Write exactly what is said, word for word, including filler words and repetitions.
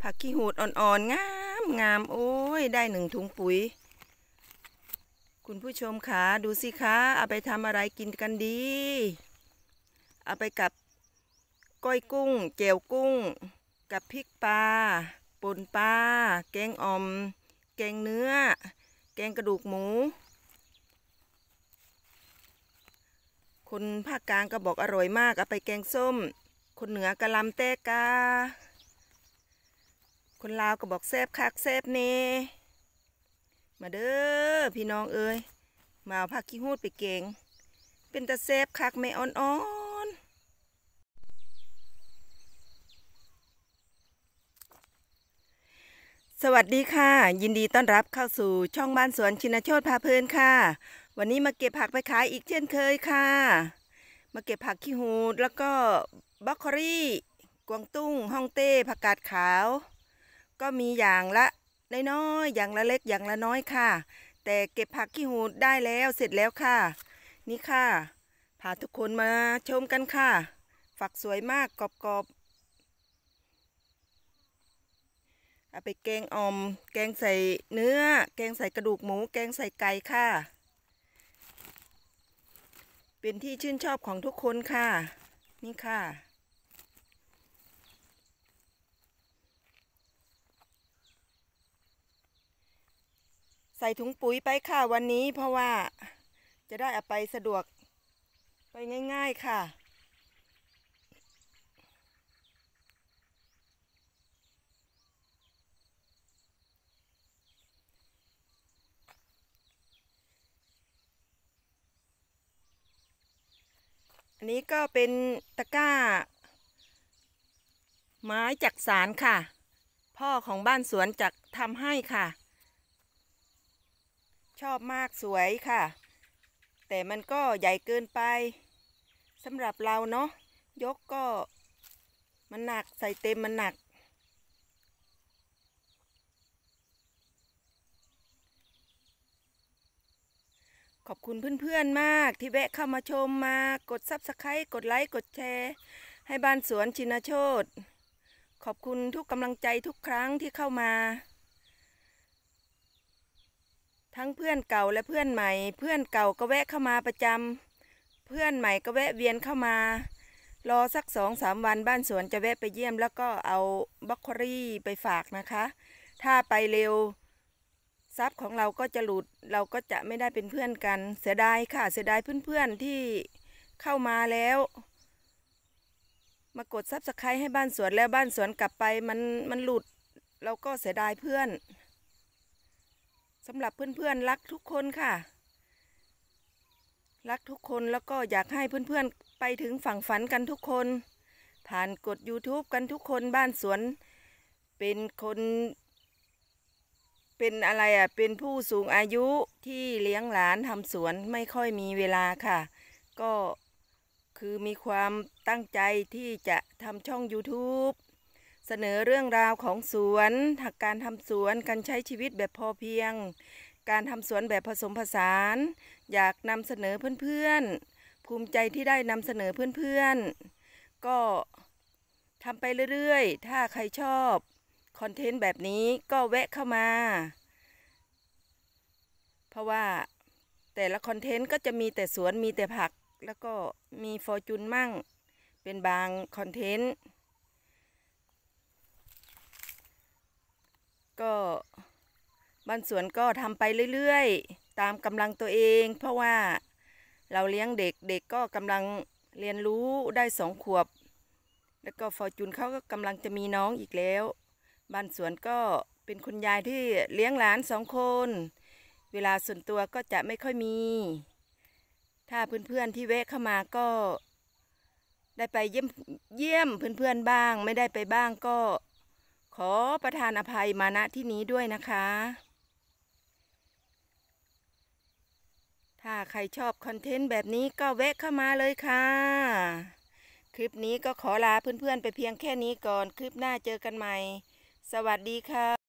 ผักขี้หูดอ่อนๆงามงามโอ้ยได้หนึ่งถุงปุ๋ยคุณผู้ชมคะดูสิคะเอาไปทำอะไรกินกันดีเอาไปกับก้อยกุ้งเจียวกุ้งกับพริกปลาป่นปลาแกงอ่อมแกงเนื้อแกงกระดูกหมูคนภาคกลางก็บอกอร่อยมากเอาไปแกงส้มคนเหนือกะลำแตกาคนลาวก็บอกแซ่บคักแซ่บเน่มาเด้อพี่น้องเอ้ยมาเอาผักขี้หูดไปเก่งเป็นตะแซ่บคักไม่อ่อนๆสวัสดีค่ะยินดีต้อนรับเข้าสู่ช่องบ้านสวนชินโชติพาเพลินค่ะวันนี้มาเก็บผักไปขายอีกเช่นเคยค่ะมาเก็บผักขี้หูดแล้วก็บล็อกโคลี่กวางตุ้งฮ่องเต้ผักกาดขาวก็มีอย่างละน้อยๆอย่างละเล็กอย่างละน้อยค่ะแต่เก็บผักขี้หูดได้แล้วเสร็จแล้วค่ะนี่ค่ะพาทุกคนมาชมกันค่ะฝักสวยมากกรอบๆเอาไปแกงอ่อมแกงใส่เนื้อแกงใส่กระดูกหมูแกงใส่ไก่ค่ะเป็นที่ชื่นชอบของทุกคนค่ะนี่ค่ะใส่ถุงปุ๋ยไปค่ะวันนี้เพราะว่าจะได้เอาไปสะดวกไปง่ายๆค่ะอันนี้ก็เป็นตะกร้าไม้จักสานค่ะพ่อของบ้านสวนจักทำให้ค่ะชอบมากสวยค่ะแต่มันก็ใหญ่เกินไปสำหรับเราเนาะยกก็มันหนักใส่เต็มมันหนักขอบคุณเพื่อนๆมากที่แวะเข้ามาชมมากดซับสไครต์กดไลค์กดแชร์ให้บ้านสวนชินโชติขอบคุณทุกกำลังใจทุกครั้งที่เข้ามาทั้งเพื่อนเก่าและเพื่อนใหม่เพื่อนเก่าก็แวะเข้ามาประจำเพื่อนใหม่ก็แวะเวียนเข้ามารอสักสองสามวันบ้านสวนจะแวะไปเยี่ยมแล้วก็เอาบล็อกโคลี่ไปฝากนะคะถ้าไปเร็วทรัพย์ของเราก็จะหลุดเราก็จะไม่ได้เป็นเพื่อนกันเสียดายค่ะเสียดายเพื่อนๆที่เข้ามาแล้วมากดซับสไครต์ให้บ้านสวนแล้วบ้านสวนกลับไปมันมันหลุดเราก็เสียดายเพื่อนสำหรับเพื่อนๆรักทุกคนค่ะรักทุกคนแล้วก็อยากให้เพื่อนๆไปถึงฝั่งฝันกันทุกคนผ่านกด ยูทูบ กันทุกคนบ้านสวนเป็นคนเป็นอะไรอ่ะเป็นผู้สูงอายุที่เลี้ยงหลานทำสวนไม่ค่อยมีเวลาค่ะก็คือมีความตั้งใจที่จะทำช่อง ยูทูบ เสนอเรื่องราวของสวนการทำสวนการใช้ชีวิตแบบพอเพียงการทำสวนแบบผสมผสานอยากนำเสนอเพื่อนๆภูมิใจที่ได้นำเสนอเพื่อนๆก็ทำไปเรื่อยๆถ้าใครชอบคอนเทนต์แบบนี้ก็แวะเข้ามาเพราะว่าแต่ละคอนเทนต์ก็จะมีแต่สวนมีแต่ผักแล้วก็มีฟอร์จูนมั่งเป็นบางคอนเทนต์ก็บ้านสวนก็ทำไปเรื่อยๆตามกำลังตัวเองเพราะว่าเราเลี้ยงเด็กเด็กก็กำลังเรียนรู้ได้สองขวบแล้วก็ฟอร์จูนเขาก็กำลังจะมีน้องอีกแล้วบ้านสวนก็เป็นคุณยายที่เลี้ยงหลานสองคนเวลาส่วนตัวก็จะไม่ค่อยมีถ้าเพื่อนๆที่แวะเข้ามาก็ได้ไปเยี่ยมเยี่ยมเพื่อนๆบ้างไม่ได้ไปบ้างก็ขอประทานอภัยมาณที่นี้ด้วยนะคะถ้าใครชอบคอนเทนต์แบบนี้ก็แวะเข้ามาเลยค่ะคลิปนี้ก็ขอลาเพื่อนๆไปเพียงแค่นี้ก่อนคลิปหน้าเจอกันใหม่สวัสดีค่ะ